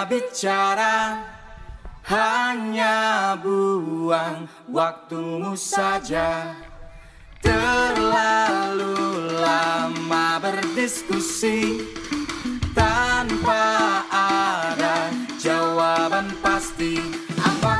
bicara, hanya buang waktumu saja. Terlalu lama berdiskusi tanpa ada jawaban pasti. Apa